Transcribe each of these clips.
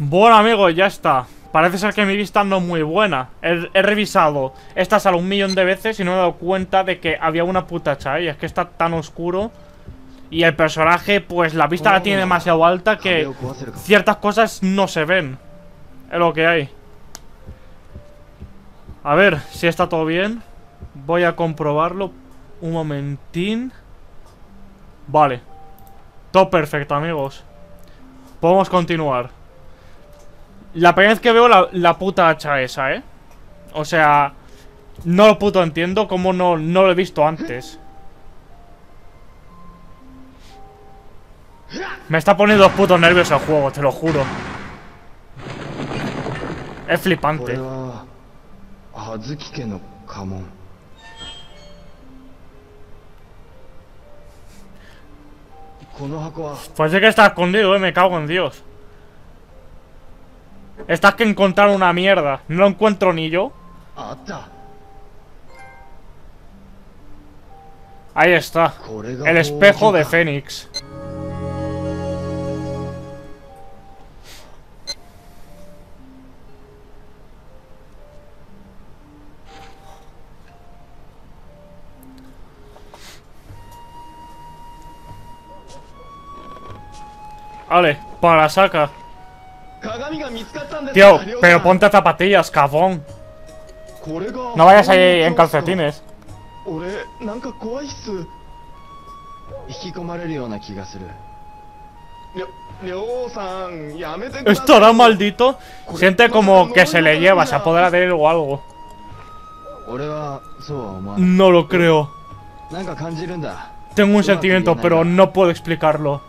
Bueno, amigos, ya está. Parece ser que mi vista no es muy buena. He revisado esta sala 1.000.000 de veces y no me he dado cuenta de que había una puta chai. Es que está tan oscuro. Y el personaje, pues la vista la tiene demasiado alta que ciertas cosas no se ven. Es lo que hay. A ver si está todo bien. Voy a comprobarlo. Un momentín. Vale. Todo perfecto, amigos. Podemos continuar. La primera vez que veo la puta hacha esa, ¿eh? O sea, no lo puto entiendo. Como no lo he visto antes. Me está poniendo los putos nervios el juego, te lo juro. Es flipante. Pues sí que está escondido, me cago en Dios. Estás que encontrar una mierda. No lo encuentro ni yo. Ahí está. El espejo de Fénix. Vale, para saca. Tío, pero ponte zapatillas, cabrón. No vayas ahí en calcetines. ¿Estará maldito? Siente como que se le lleva, se apodera de él o algo. No lo creo. Tengo un sentimiento, pero no puedo explicarlo.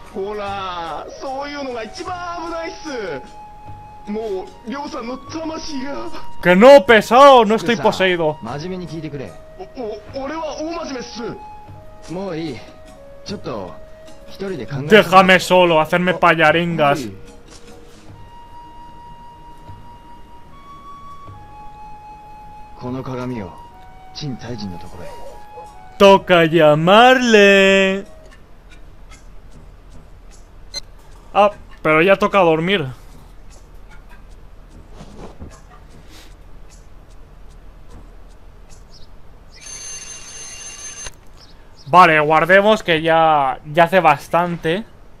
Que no, pesado, no estoy poseído. Déjame solo, hacerme payaringas. Toca llamarle. Ah, pero ya toca dormir. Vale, guardemos que ya hace bastante.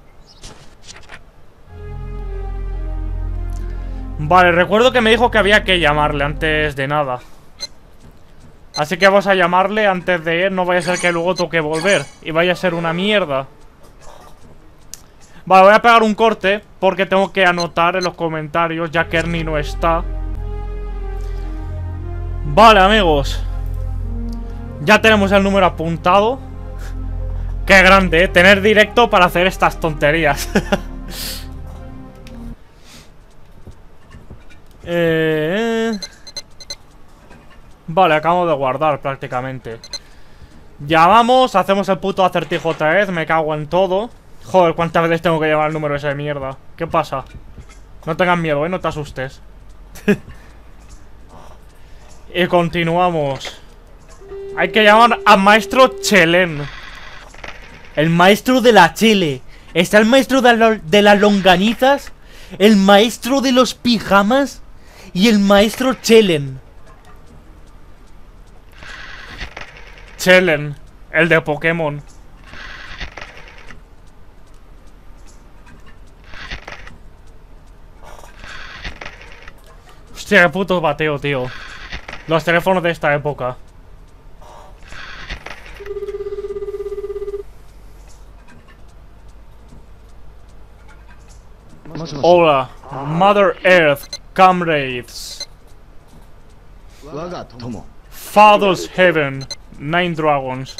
Vale, recuerdo que me dijo que había que llamarle antes de nada. Así que vamos a llamarle antes de ir. No vaya a ser que luego toque volver y vaya a ser una mierda. Vale, voy a pegar un corte porque tengo que anotar en los comentarios, ya que Ernie no está. Vale, amigos. Ya tenemos el número apuntado. Qué grande, ¿eh? Tener directo para hacer estas tonterías. Vale, acabo de guardar prácticamente. Llamamos, hacemos el puto acertijo otra vez. Me cago en todo. Joder, cuántas veces tengo que llamar el número ese de mierda. ¿Qué pasa? No tengas miedo, no te asustes. Y continuamos. Hay que llamar a Maestro Chelen. El maestro de la chile. Está el maestro de las longanizas, el maestro de los pijamas y el maestro Chelen. Chelen, el de Pokémon. Hostia, qué puto bateo, tío. Los teléfonos de esta época. Hola, Mother Earth, comrades. Father's Heaven, 9 dragons.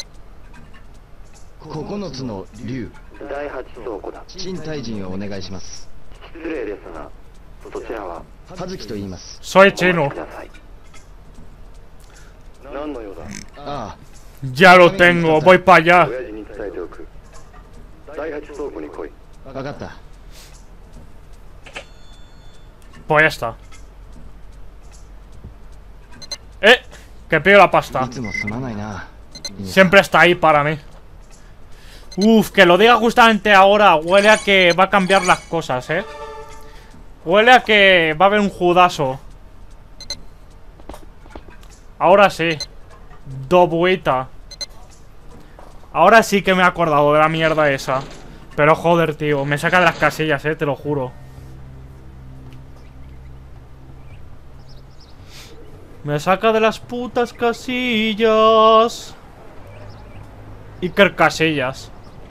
Soy chino. Ya lo tengo, voy para allá. Pues ya está. Que pido la pasta. Siempre está ahí para mí. Uf, que lo diga justamente ahora. Huele a que va a cambiar las cosas, Huele a que va a haber un judaso. Ahora sí. Dobuita. Ahora sí que me he acordado de la mierda esa. Pero joder, tío. Me saca de las casillas, te lo juro. Me saca de las putas casillas. Iker Casillas.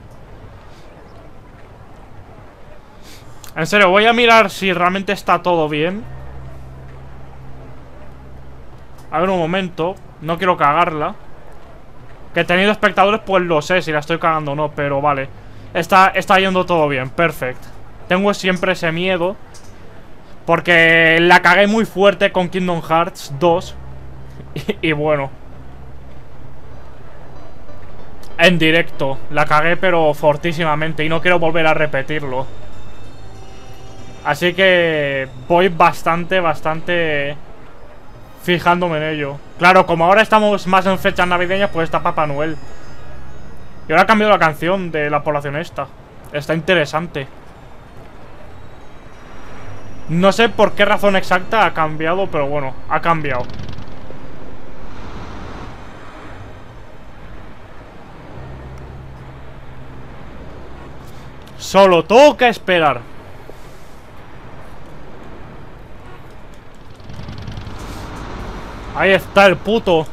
En serio, voy a mirar si realmente está todo bien. A ver un momento. No quiero cagarla. Que he tenido espectadores, pues lo sé si la estoy cagando o no, pero vale. Está yendo todo bien, perfecto. Tengo siempre ese miedo. Porque la cagué muy fuerte con Kingdom Hearts 2. Y bueno. En directo. La cagué pero fortísimamente y no quiero volver a repetirlo. Así que voy bastante fijándome en ello. Claro, como ahora estamos más en fechas navideñas, pues está Papá Noel. Y ahora ha cambiado la canción de la población esta. Está interesante. No sé por qué razón exacta ha cambiado, pero bueno, ha cambiado. Solo toca esperar. Ahí está el puto.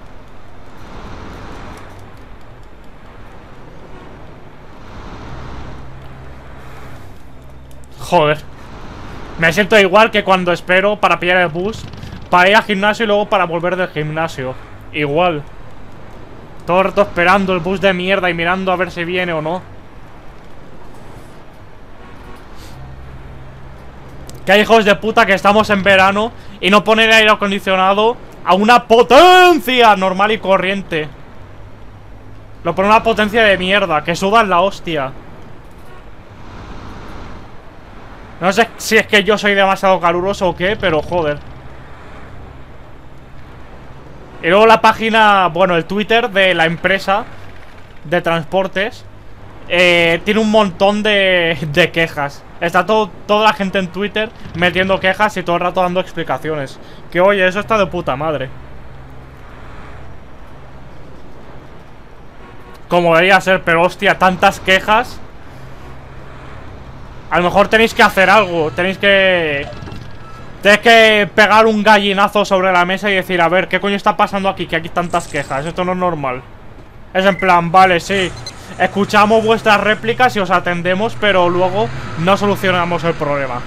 Joder. Me siento igual que cuando espero para pillar el bus, para ir al gimnasio y luego para volver del gimnasio. Igual. Todo el rato esperando el bus de mierda y mirando a ver si viene o no. Que hay hijos de puta que estamos en verano y no ponen el aire acondicionado a una potencia normal y corriente. Lo ponen a una potencia de mierda, que sudan la hostia. No sé si es que yo soy demasiado caluroso o qué, pero joder. Y luego la página, bueno, el Twitter de la empresa de transportes tiene un montón de quejas. Está toda la gente en Twitter metiendo quejas y todo el rato dando explicaciones. Que oye, eso está de puta madre. Como debería ser, pero hostia, tantas quejas. A lo mejor tenéis que hacer algo. Tenéis que pegar un gallinazo sobre la mesa y decir, a ver, ¿qué coño está pasando aquí? Que aquí tantas quejas, esto no es normal. Es en plan, vale, sí, escuchamos vuestras réplicas y os atendemos, pero luego no solucionamos el problema.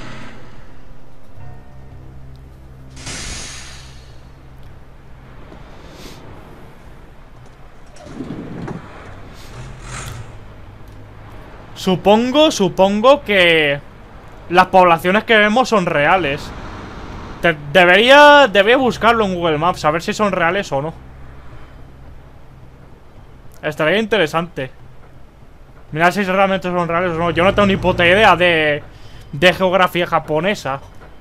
Supongo que las poblaciones que vemos son reales. Debería buscarlo en Google Maps, a ver si son reales o no. Estaría interesante. Mirad si realmente son reales o no. Yo no tengo ni puta idea de geografía japonesa.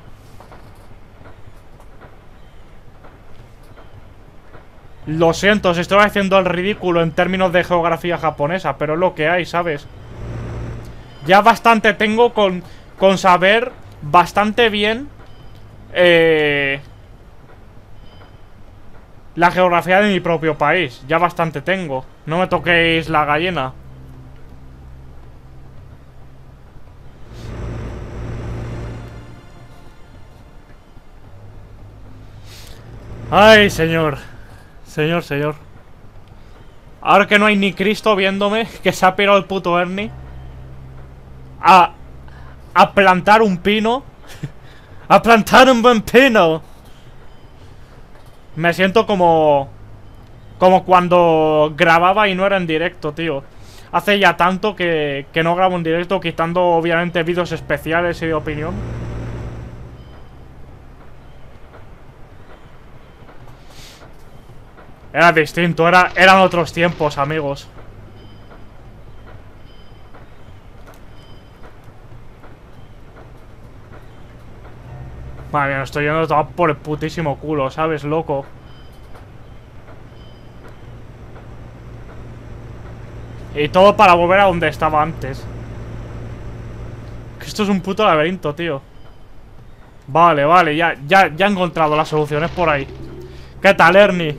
Lo siento, si estoy haciendo el ridículo en términos de geografía japonesa, pero es lo que hay, ¿sabes? Ya bastante tengo con saber bastante bien la geografía de mi propio país. Ya bastante tengo. No me toquéis la gallina. Ay, señor. Señor. Ahora que no hay ni Cristo viéndome, que se ha pirado el puto Ernie a plantar un pino. A plantar un buen pino. Me siento como cuando grababa y no era en directo, tío. Hace ya tanto que no grabo en directo, quitando obviamente vídeos especiales y de opinión. Era distinto, eran otros tiempos, amigos. Madre mía, me estoy yendo todo por el putísimo culo, ¿sabes, loco? Y todo para volver a donde estaba antes. Que esto es un puto laberinto, tío. Vale, vale, ya he encontrado las soluciones por ahí. ¿Qué tal, Ernie?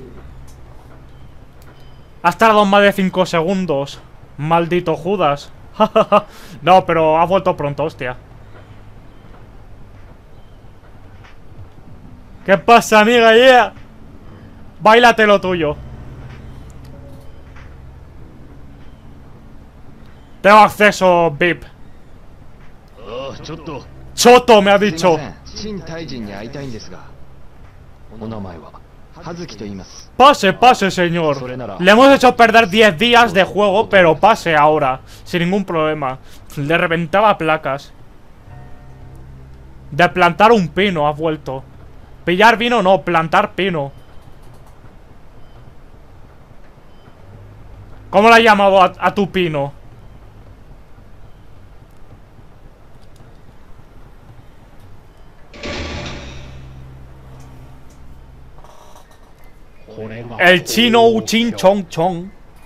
Has tardado más de 5 segundos. Maldito Judas. No, pero has vuelto pronto, hostia. ¿Qué pasa, amiga? Yeah. Báilate lo tuyo. Tengo acceso VIP. Choto me ha dicho. Pase, pase, señor. Le hemos hecho perder 10 días de juego, pero pase ahora, sin ningún problema. Le reventaba placas. De plantar un pino, has vuelto. Pillar vino no, plantar pino. ¿Cómo le has llamado a tu pino? El chino Uchin Chong Chong.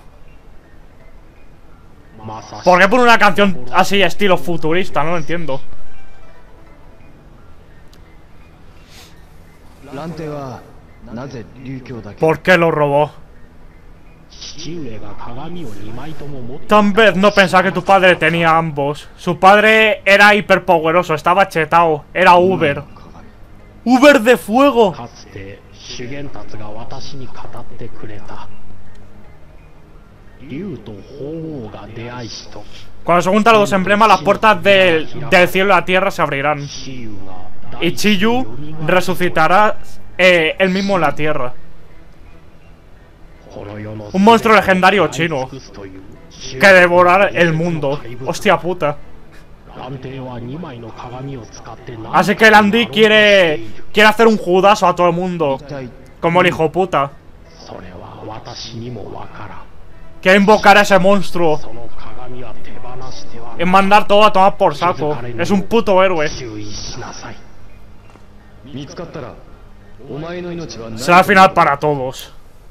¿Por qué pone una canción así estilo futurista? No lo entiendo. ¿Por qué lo robó? Tal vez no pensaba que tu padre tenía ambos. Su padre era hiperpoderoso, estaba chetado. Era Uber. ¡Uber de fuego! Cuando se juntan los dos emblemas, las puertas del cielo y la tierra se abrirán. Y Chiyu resucitará él mismo en la tierra. Un monstruo legendario chino que devorará el mundo. Hostia puta. Así que el Andy quiere hacer un judazo a todo el mundo. Como el hijo puta. Quiere invocar a ese monstruo y mandar todo a tomar por saco. Es un puto héroe. Será el final para todos.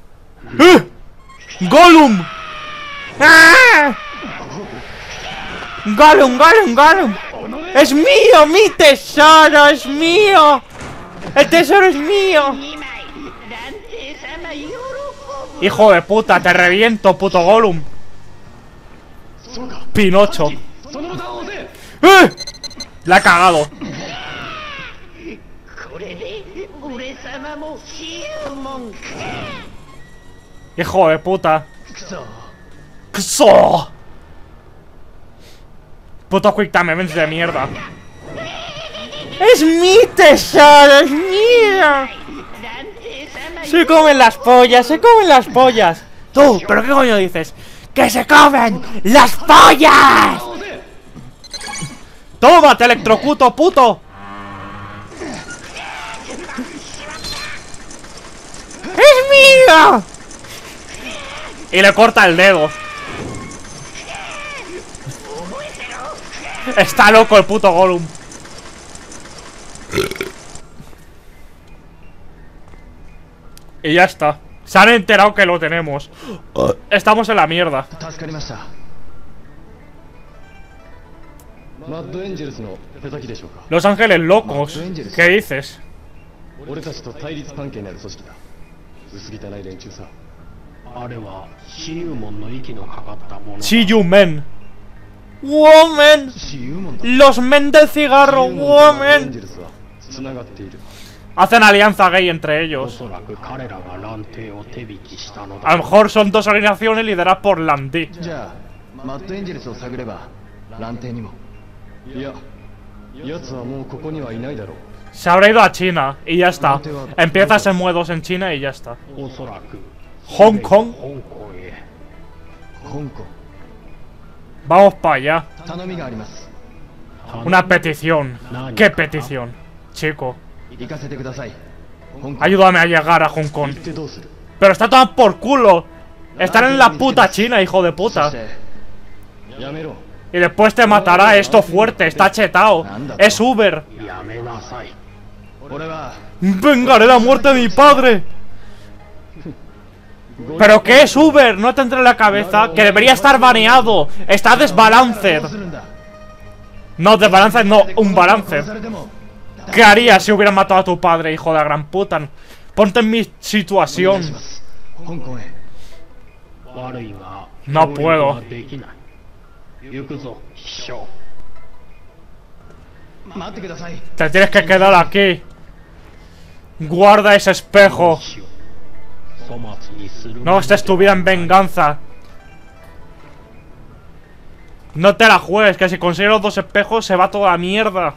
¡Gollum! ¡Ah! ¡Gollum, Gollum, Gollum! ¡Es mío! ¡Mi tesoro es mío! ¡El tesoro es mío! ¡Hijo de puta! ¡Te reviento, puto Gollum! ¡Pinocho! ¡La ha cagado! ¡Hijo de puta! ¡Kso! Puto Quick Time Events de mierda. ¡Es mi tesoro! ¡Es mío! ¡Se comen las pollas! ¡Se comen las pollas! ¡Tú! ¿Pero qué coño dices? ¡Que se comen las pollas! ¡Toma, te electrocuto, puto! ¡Es mío! Y le corta el dedo. Está loco el puto Gollum. Y ya está. Se han enterado que lo tenemos. Estamos en la mierda. Los Ángeles Locos. ¿Qué dices? Chiyu Men. Woman. Los men del cigarro. Woman. Hacen alianza gay entre ellos. A lo mejor son dos organizaciones lideradas por Landy. Se habrá ido a China y ya está. Empieza a ser muedos en China y ya está. Hong Kong. Vamos para allá. Una petición. ¿Qué petición, chico? Ayúdame a llegar a Hong Kong. Pero está todo por culo. Están en la puta China, hijo de puta. Y después te matará esto fuerte. Está chetado. Es Uber. Vengaré la muerte de mi padre. ¿Pero qué es Uber? No te entra en la cabeza que debería estar baneado. Está desbalanced. No, desbalanced no, un balanced. ¿Qué harías si hubieran matado a tu padre, hijo de la gran puta? Ponte en mi situación. No puedo. Te tienes que quedar aquí. Guarda ese espejo. No gastes tu vida en venganza. No te la juegues, que si consigues los 2 espejos se va toda la mierda.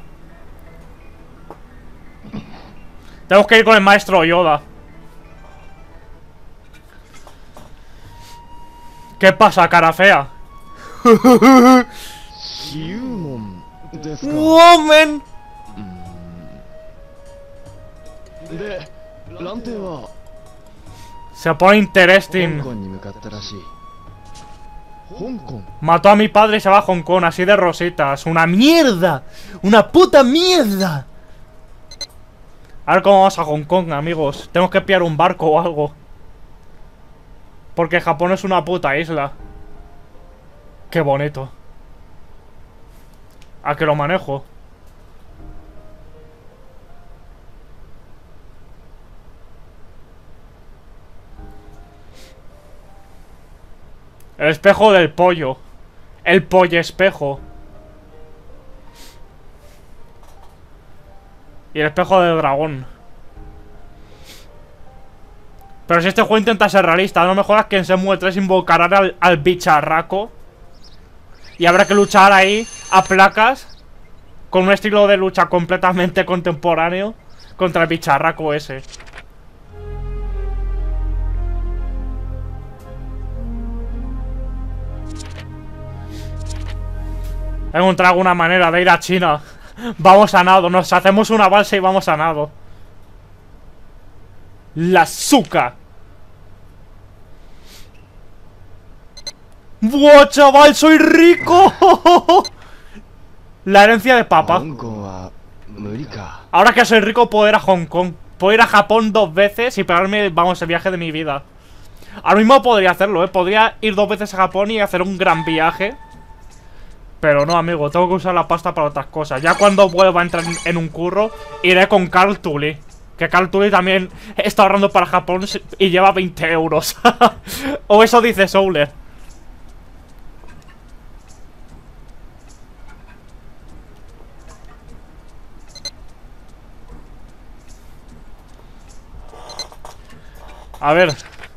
Tenemos que ir con el maestro Yoda. ¿Qué pasa, cara fea? ¡Woman! Se pone interesting. Mató a mi padre y se va a Hong Kong, así de rositas. ¡Una mierda! ¡Una puta mierda! A ver cómo vamos a Hong Kong, amigos. Tenemos que pillar un barco o algo. Porque Japón es una puta isla. Qué bonito. ¿A que lo manejo? El espejo del pollo. El pollo espejo. Y el espejo del dragón. Pero si este juego intenta ser realista, no me jodas que en Shenmue 3 invocarán al bicharraco. Y habrá que luchar ahí a placas. Con un estilo de lucha completamente contemporáneo. Contra el bicharraco ese. He encontrado alguna manera de ir a China. Vamos a nado, nos hacemos una balsa y vamos a nado. La azúcar. ¡Buah, chaval! ¡Soy rico! La herencia de papá. Ahora que soy rico puedo ir a Hong Kong. Puedo ir a Japón 2 veces y pegarme, vamos, el viaje de mi vida. Ahora mismo podría hacerlo, podría ir 2 veces a Japón y hacer un gran viaje. Pero no, amigo, tengo que usar la pasta para otras cosas. Ya cuando vuelva a entrar en un curro, iré con Carl Tully. Que Carl Tully también está ahorrando para Japón y lleva 20 euros. O eso dice Souler. A ver.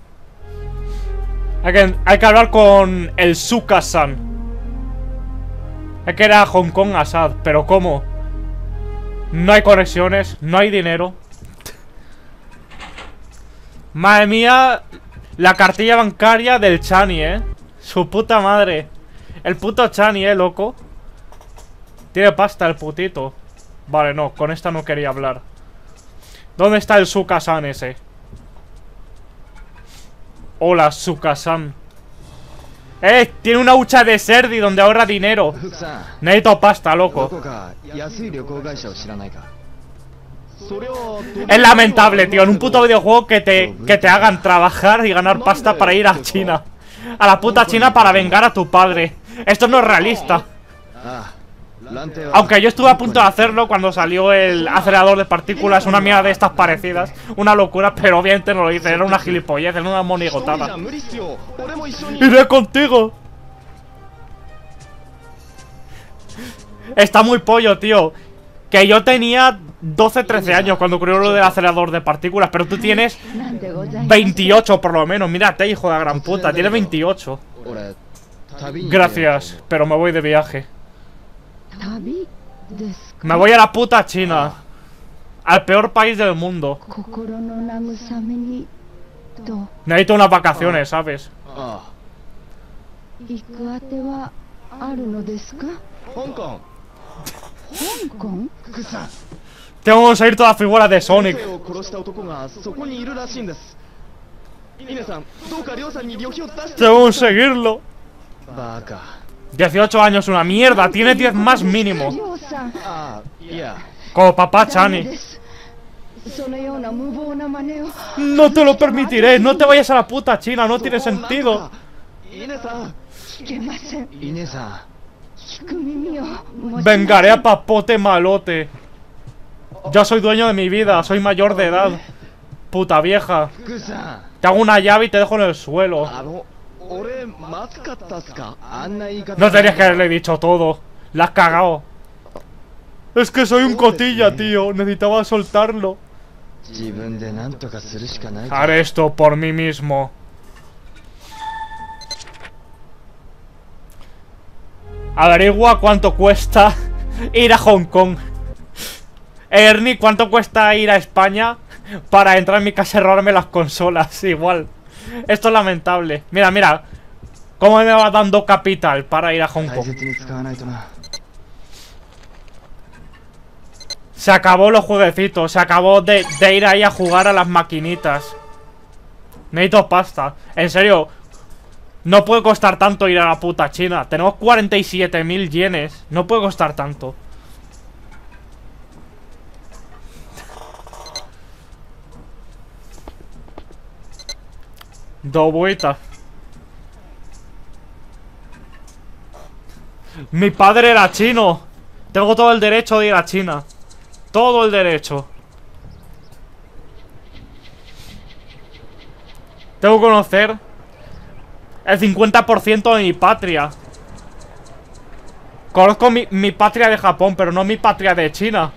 Hay que hablar con el Suka-san. Hay que ir a Hong Kong Assad. ¿Pero cómo? No hay conexiones, no hay dinero. Madre mía. La cartilla bancaria del Chani, su puta madre. El puto Chani, loco. Tiene pasta el putito. Vale, no, con esta no quería hablar. ¿Dónde está el Suka-san ese? Hola, Suka-san. Tiene una hucha de Serdi donde ahorra dinero. Necesito pasta, loco. Es lamentable, tío, en un puto videojuego que te hagan trabajar y ganar pasta para ir a China. A la puta China para vengar a tu padre. Esto no es realista. Aunque yo estuve a punto de hacerlo cuando salió el acelerador de partículas, una mierda de estas parecidas. Una locura, pero obviamente no lo hice. Era una gilipollez, era una monigotada. ¡Iré contigo! Está muy pollo, tío. Que yo tenía 12, 13 años cuando ocurrió lo del acelerador de partículas. Pero tú tienes 28 por lo menos. Mírate, hijo de la gran puta, tienes 28. Gracias, pero me voy de viaje. Me voy a la puta China. Al peor país del mundo. Necesito unas vacaciones, ¿sabes? Tengo que conseguir todas las figuras de Sonic. Tengo que conseguirlo. 18 años, una mierda. Tiene 10 más mínimo. Como papá Chani. No te lo permitiré. No te vayas a la puta China. No tiene sentido. Vengaré a papote malote. Yo soy dueño de mi vida, soy mayor de edad. Puta vieja. 福さん Te hago una llave y te dejo en el suelo. 俺まずかったっすかあんな言い方 No tenías que haberle dicho todo. La has cagado. Es que soy un cotilla, tío. Necesitaba soltarlo. 自分で何とかするしかないか Haré esto por mí mismo. Averigua cuánto cuesta ir a Hong Kong. Ernie, ¿cuánto cuesta ir a España para entrar en mi casa y robarme las consolas? Igual. Esto es lamentable. Mira, mira. Cómo me va dando capital para ir a Hong 大 Kong. 切に使わないとな Se acabó los jueguecitos. Se acabó de ir ahí a jugar a las maquinitas. Necesito pasta. En serio. No puede costar tanto ir a la puta China. Tenemos 47.000 yenes. No puede costar tanto. Dos vueltas. Mi padre era chino. Tengo todo el derecho de ir a China. Todo el derecho. Tengo que conocer el 50% de mi patria. Conozco mi patria de Japón, pero no mi patria de China.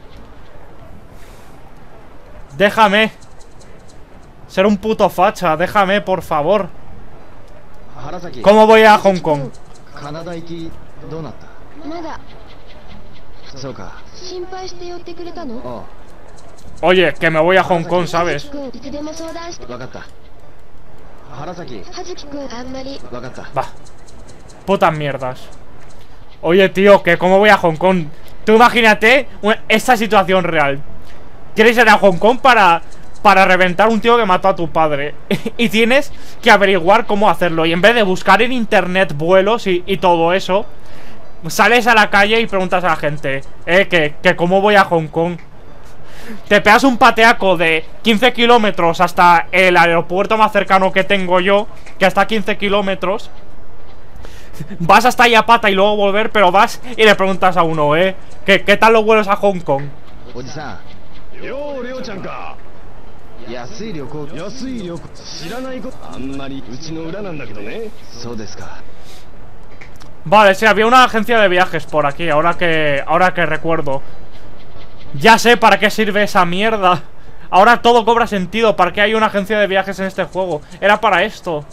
Déjame ser un puto facha, déjame, por favor. 原崎 ¿Cómo voy a Hong Kong? カナダ行きどうなったまだそうか心配して寄ってくれたのあ Oye, que me voy a Hong Kong, ¿sabes? 君いつでも相談してあ分かった原崎葉月君あんまり分かった Va. Putas mierdas. Oye, tío, que cómo voy a Hong Kong. Tú imagínate esta situación real. ¿Quieres ir a Hong Kong para reventar un tío que mató a tu padre? Y tienes que averiguar cómo hacerlo. Y en vez de buscar en internet vuelos y todo eso, sales a la calle y preguntas a la gente, que cómo voy a Hong Kong. Te pegas un pateaco de 15 kilómetros hasta el aeropuerto más cercano que tengo yo, que está a 15 kilómetros. Vas hasta allá a pata y luego volver, pero vas y le preguntas a uno, ¿qué tal los vuelos a Hong Kong? おじさようりょうちゃんかん安い旅行安い旅行知らないことあんまりうちの裏なんだけどねそうですか Vale, sí, había una agencia de viajes por aquí, ahora que recuerdo. Ya sé para qué sirve esa mierda. Ahora todo cobra sentido. ¿Para qué hay una agencia de viajes en este juego? Era para esto.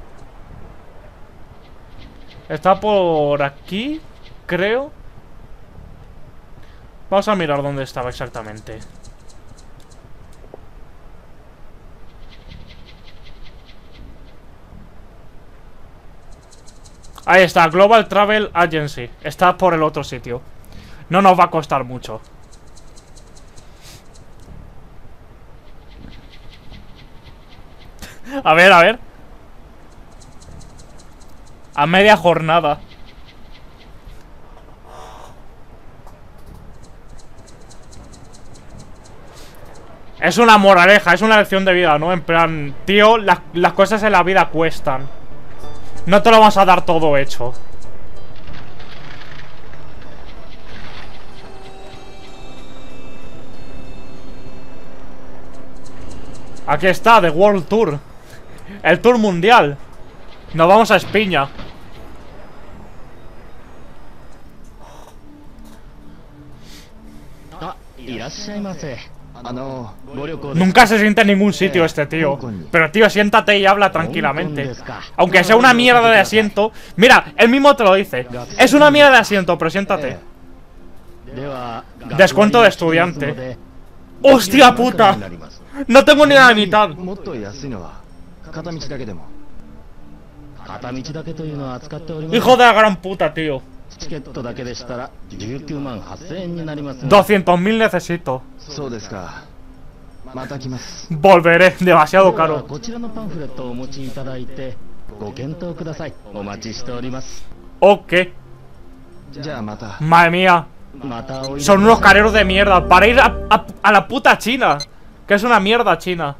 Está por aquí, creo. Vamos a mirar dónde estaba exactamente. Ahí está, Global Travel Agency. Está por el otro sitio. No nos va a costar mucho. A ver, a ver. A media jornada. Es una moraleja, es una lección de vida, ¿no? En plan, tío, las cosas en la vida cuestan. No te lo vas a dar todo hecho. Aquí está, The World Tour. El Tour Mundial. Nos vamos a Espiña. あいらっしゃいませご旅行 Nunca se siente en ningún sitio este tío. Pero tío, siéntate y habla tranquilamente. Aunque sea una mierda de asiento. Mira, él mismo te lo dice. Es una mierda de asiento, pero siéntate. Descuento de estudiante. ¡Hostia puta! No tengo ni la mitad. もっと安いのは片道だけでも片道だけというのは扱っております Hijo de la gran puta, tío. チケットだけでしたら19万8000円になりますが 200.000 necesito. そうですかまた来ます Volveré, demasiado では caro. こちらのパンフレットをお持ちいただいてご検討くださいお待ちしております Ok. じゃあまた Madre mía. またおいで Son unos careros de mierda. Para ir a la puta China. Que es una mierda China.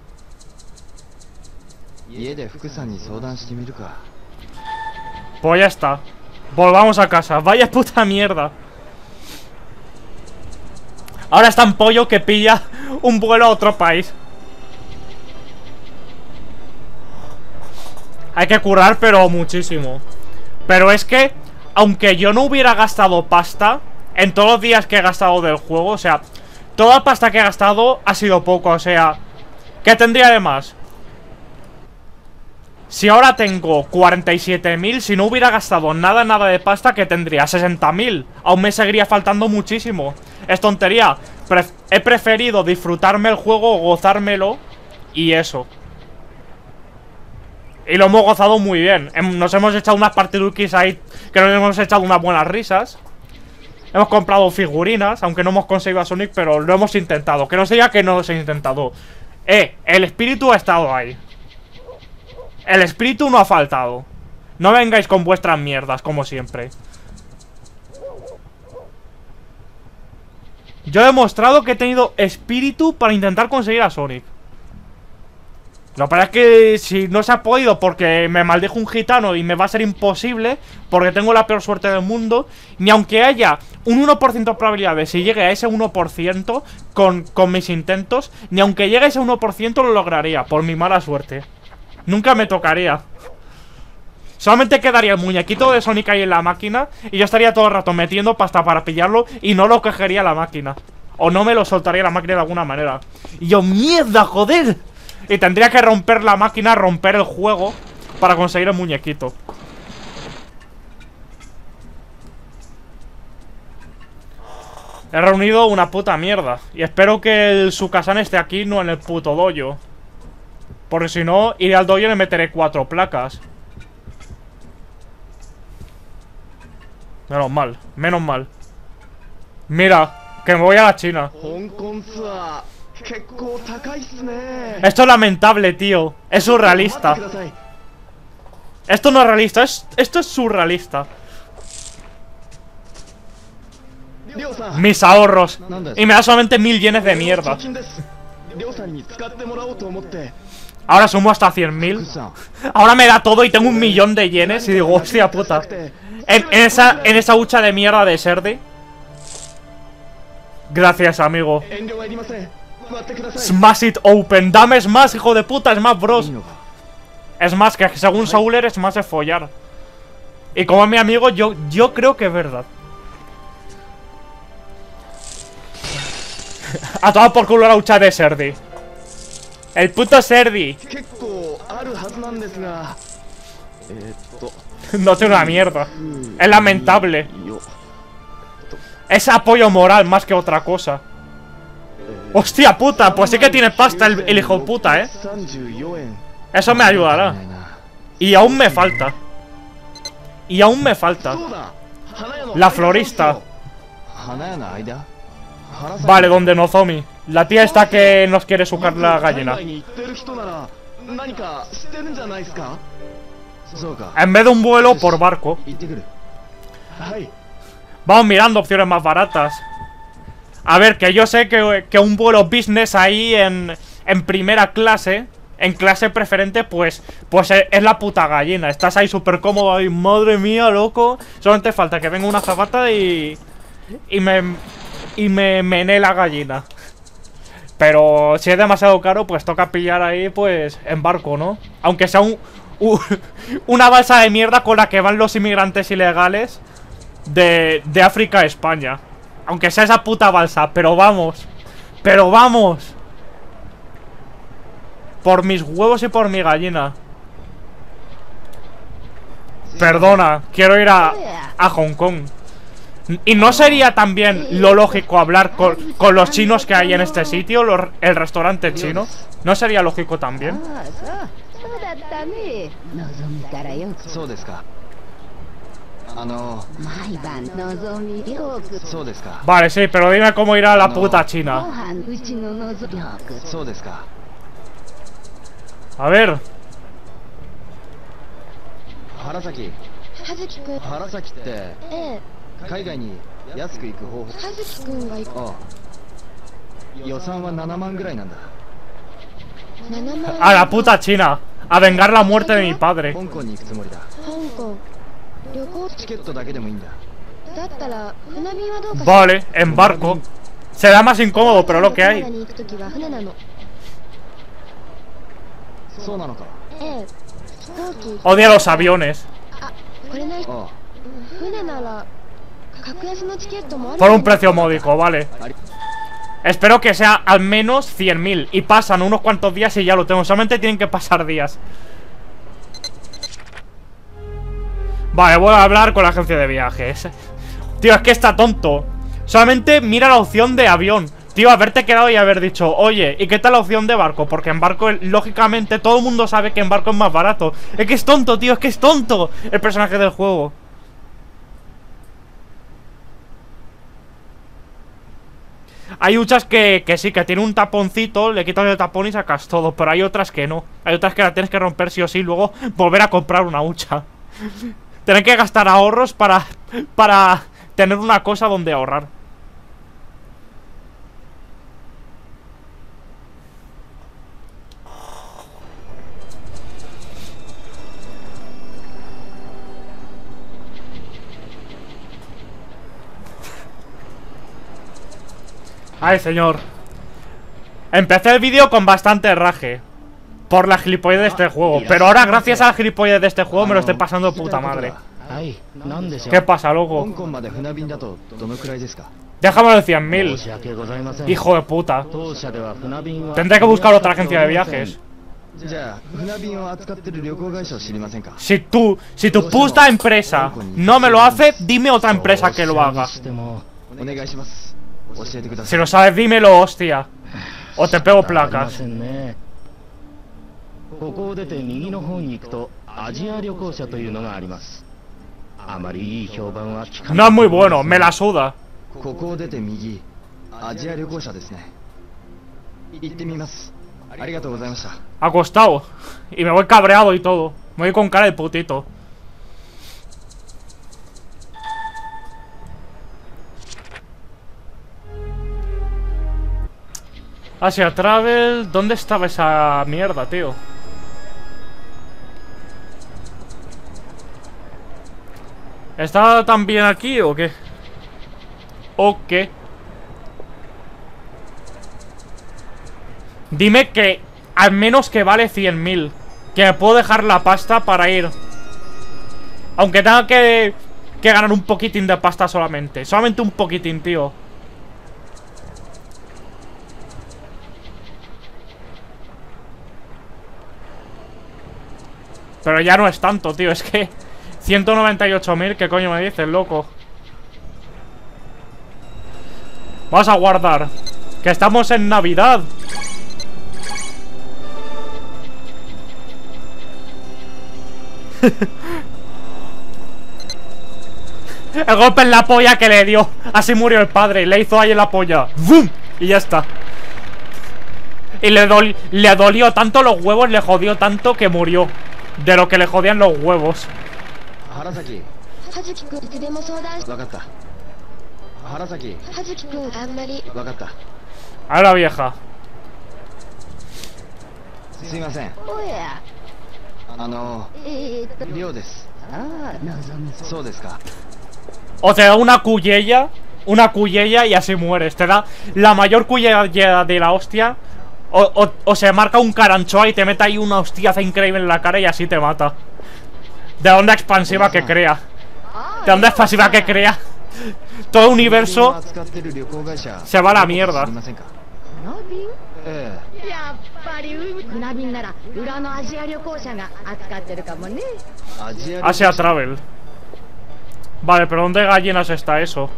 家で福さんに相談してみるか Pues ya está. Volvamos a casa. Vaya puta mierda. Ahora es tan pollo que pilla un vuelo a otro país. Hay que currar, pero muchísimo. Pero es que, aunque yo no hubiera gastado pasta en todos los días que he gastado del juego, o sea, toda la pasta que he gastado ha sido poco, o sea, ¿qué tendría de más? Si ahora tengo 47.000, si no hubiera gastado nada de pasta, ¿qué tendría? 60.000. Aún me seguiría faltando muchísimo. Es tontería. He preferido disfrutarme el juego, gozármelo y eso. Y lo hemos gozado muy bien. Nos hemos echado unas partiduquis ahí, que nos hemos echado unas buenas risas. Hemos comprado figurinas, aunque no hemos conseguido a Sonic, pero lo hemos intentado. Que no se diga que no se ha intentado. El espíritu ha estado ahí. El espíritu no ha faltado. No vengáis con vuestras mierdas, como siempre. Yo he demostrado que he tenido espíritu para intentar conseguir a Sonic. Lo que pasa es que si no se ha podido porque me maldijo un gitano y me va a ser imposible, porque tengo la peor suerte del mundo, ni aunque haya un 1% de probabilidades si llegue a ese 1% con mis intentos, ni aunque llegue a ese 1% lo lograría, por mi mala suerte. Nunca me tocaría. Solamente quedaría el muñequito de Sonic ahí en la máquina y yo estaría todo el rato metiendo pasta para pillarlo y no lo cogería la máquina. O no me lo soltaría la máquina de alguna manera. Y yo, ¡mierda, joder! Y tendría que romper la máquina, romper el juego para conseguir el muñequito. He reunido una puta mierda. Y espero que el Sukasan esté aquí, no en el puto dojo. Porque si no, iré al dojo y le meteré 4 placas. Menos mal, menos mal. Mira, que me voy a la China. Esto es lamentable, tío. Es surrealista. Esto no es realista, esto es surrealista. Mis ahorros. Y me da solamente 1000 yenes de mierda. Ahora sumo hasta 100.000. Ahora me da todo y tengo 1.000.000 de yenes. Y digo, hostia puta. En esa hucha de mierda de Serdi. Gracias, amigo. Smash it open. Dame Smash, hijo de puta. Smash Bros. Es más, que según Sauler es más de follar. Y como es mi amigo, yo creo que es verdad. A tomar por culo la hucha de Serdi. El puto Serdi. No tiene una mierda. Es lamentable. Es apoyo moral más que otra cosa. Hostia puta, pues sí que tiene pasta el hijo de puta, Eso me ayudará. Y aún me falta. Y aún me falta. La florista. Vale, donde Nozomi. La tía esta que nos quiere sucar la gallina. En vez de un vuelo, por barco. Vamos mirando opciones más baratas. A ver, que yo sé que un vuelo business ahí en primera clase, en clase preferente, pues es la puta gallina. Estás ahí súper cómodo ahí, madre mía, loco. Solamente falta que venga una azafata y me menee la gallina. Pero si es demasiado caro, pues toca pillar ahí, pues, en barco, ¿no? Aunque sea una balsa de mierda con la que van los inmigrantes ilegales de África a España. Aunque sea esa puta balsa, pero vamos. Pero vamos. Por mis huevos y por mi gallina. Perdona, quiero ir a Hong Kong. ¿Y no sería también lo lógico hablar con los chinos que hay en este sitio? El restaurante chino. ¿No sería lógico también? Vale, sí, pero dime cómo ir a la puta China. A ver. Hazuki-kun. 海外に安く行く方法。 葉月くんが行く。 ああ。予算は7万ぐらいなんだ。 7万。 A la puta China. A vengar la muerte de mi padre. 香港に行くつもりだ。 香港。旅行。 チケットだけでもいいんだ。 だったら船便はどうか。 Vale, en barco. Será más incómodo, pero lo que hay. に行くときは船なの。 そうなのか。 ええ、飛行機。 Odia los aviones. あ、これない。 あ船なら格安のチケットもある。 Por un precio módico, vale. Espero que sea al menos 100.000. Y pasan unos cuantos días y ya lo tengo. Solamente tienen que pasar días. Vale, voy a hablar con la agencia de viajes. Tío, es que está tonto. Solamente mira la opción de avión. Tío, haberte quedado y haber dicho, oye, ¿y qué tal la opción de barco? Porque en barco, lógicamente, todo el mundo sabe que en barco es más barato. Es que es tonto, tío, es que es tonto el personaje del juego. Hay muchas que sí, que tiene un taponcito, le quitas el tapón y sacas todo. Pero hay otras que no. Hay otras que la tienes que romper sí o sí y luego volver a comprar una hucha. Tener que gastar ahorros para tener una cosa donde ahorrar. Ay, señor. Empecé el vídeo con bastante raje por la gilipollez de este juego. Pero ahora, gracias a la gilipollez de este juego, me lo estoy pasando de puta madre. はい何でしょう ¿Qué pasa, 香 loco? 港まで船便だとどのくらいですか。 Déjamelo de 申 100.000. し訳ございません Hijo de puta. 当社では船便は Tendré que buscar otra agencia de viajes. じゃあ船便を扱ってる旅行会社を知りませんか。 Si tu puta empresa no me lo hace, dime otra empresa que lo haga. してもお願いします。教えてくだ Si さい。 lo sabes, dímelo, hostia. O te pego ありま placas. せんねここを出て右の方に行くとアジア旅行者というのがありますあまりいい評判は聞か No es muy bueno, me la suda. ここを出て右、アジア旅行者ですね。行ってみます。ありがとうございました。 Acostado. Y me voy cabreado y todo. Me voy con cara de putito. Asia Travel. ¿Dónde estaba esa mierda, tío? ¿Está también aquí o qué? ¿O qué? Dime que al menos que vale 100.000. Que me puedo dejar la pasta para ir. Aunque tenga que ganar un poquitín de pasta solamente. Solamente un poquitín, tío. Pero ya no es tanto, tío. Es que 198.000, ¿qué coño me dices, loco? Vamos a guardar. Que estamos en Navidad. El golpe en la polla que le dio. Así murió el padre. Le hizo ahí en la polla. ¡Bum! Y ya está. Y le dolió tanto los huevos, le jodió tanto que murió. De lo que le jodían los huevos. 原崎、 葉月くんいつでも相談しわかった。原崎、 葉月くんあんまりわかった。 A la vieja. すいません。 おやリオです。 ああ望むそうですか。 O te da una cuyella y así mueres. Te da la mayor cuyella de la hostia. O se marca un caranchoa y te mete ahí una hostiaza increíble en la cara y así te mata. De la onda expansiva que crea. De la onda expansiva que crea. Todo el universo se va a la mierda. 船便えやっぱり船便なら裏のアジア旅行者が扱ってるかもねえ、アジア Asia Travel. Vale, pero ¿dónde gallinas está eso?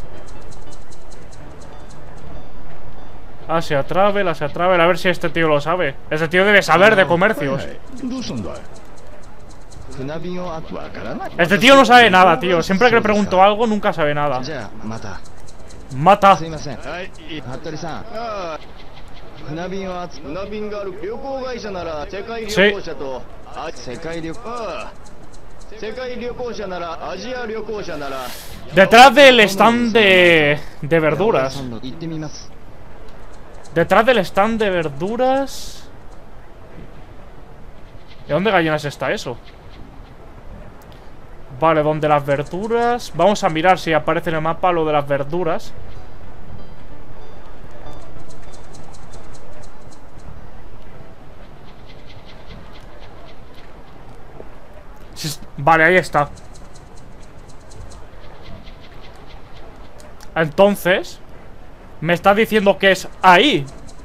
Asia Travel, Asia Travel. A ver si este tío lo sabe. Este tío debe saber de comercios. どうしたんだい船便をわからない Este tío no sabe nada, tío. Siempre que le pregunto algo, nunca sabe nada. じゃあまた。 Mata. すいません。服部さん。船便を船便がある旅行会社なら世界旅 Sí. 行者と世界旅行。 世界旅行者ならアジア旅行者なら Detrás del stand de verduras. 行ってみます。 Detrás del stand de verduras. ¿De dónde gallinas está eso? Vale, donde las verduras. Vamos a mirar si aparece en el mapa lo de las verduras. Vale, ahí está. Entonces, me está diciendo que es ahí.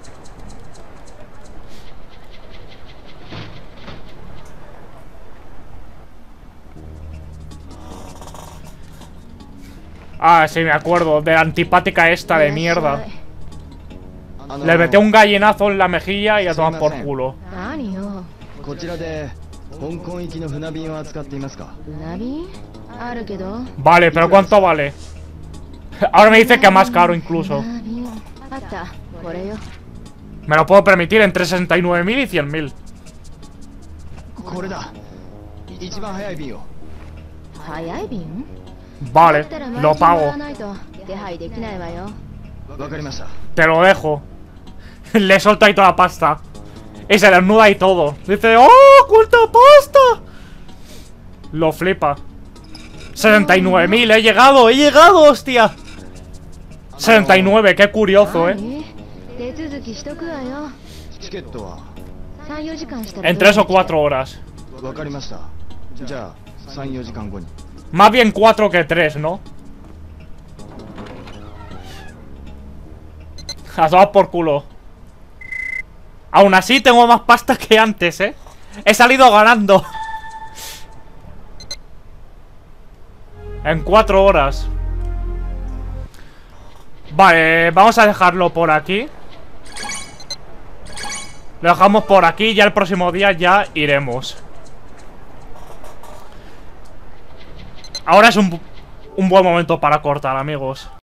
Ah, sí, me acuerdo. De la antipática esta de mierda. Le metí un gallinazo en la mejilla y a tomar por culo. 何よ。 こちらで香港行きの船便を扱っていますか？ 船便あるけど。 Vale, pero ¿cuánto vale? Ahora me dice que más caro incluso. 船便あった。これよ。 Me lo puedo permitir entre 69.000 y 100.000. これだ。一番早い便を。 早い便 Vale, だったら lo 前金もら pago. わないと手配できないわよ。 わかりました。 Te lo dejo. Le solta ahí toda la pasta. Y se le desnuda y todo. Dice, ¡oh, cuánta pasta! Lo flipa. 69.000, he llegado, hostia. 69, qué curioso, 何手続きしとくわよ。 チケットは。 3、4時間したら。 En 3 o 4 horas. わかりました。じゃあ3、4時間後に。 Más bien 4 que 3, ¿no? A tomar por culo. Aún así tengo más pasta que antes, ¿eh? He salido ganando. En 4 horas. Vale, vamos a dejarlo por aquí. Lo dejamos por aquí y ya el próximo día ya iremos. Ahora es un buen momento para cortar, amigos.